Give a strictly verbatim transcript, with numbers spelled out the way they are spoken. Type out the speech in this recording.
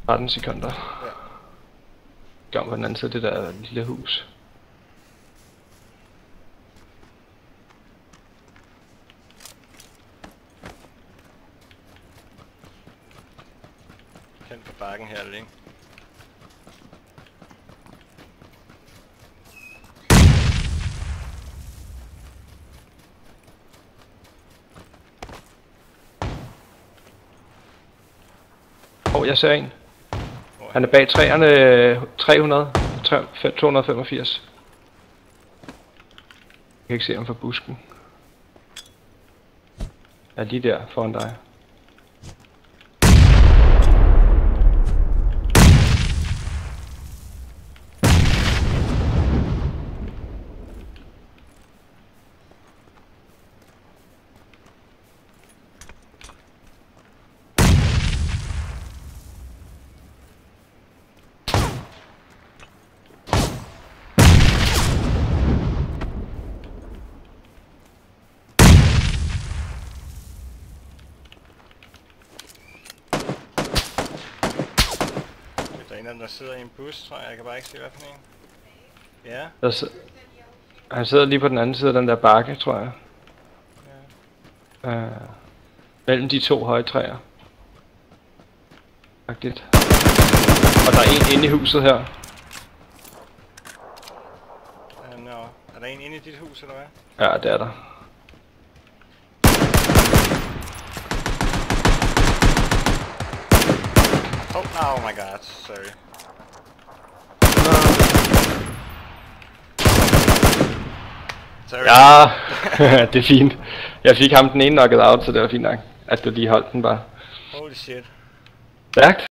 tretten sekunder. Ja. Gør på den anden side det der lille hus. Hen på bakken her længe. Åh, oh, jeg ser en. Han er bag træerne tre hundrede, to hundrede femogfirs. Jeg kan ikke se ham fra busken. Jeg er lige der foran dig. Der er en af dem, der sidder i en bus, tror jeg. Jeg kan bare ikke se, hvad for en. Ja. Der sid- han sidder lige på den anden side af den der bakke, tror jeg. Ja. Uh, mellem de to høje træer. Rigtigt. Og der er en inde i huset her. Uh, no. Er der en inde i dit hus, eller hvad? Ja, det er der. Oh, oh my god, sorry. Sorry. Ja, det er fint. Jeg fik ham den ene knocket out, så det var fint nok, at du lige holdt den bare. Holy shit. Stærkt.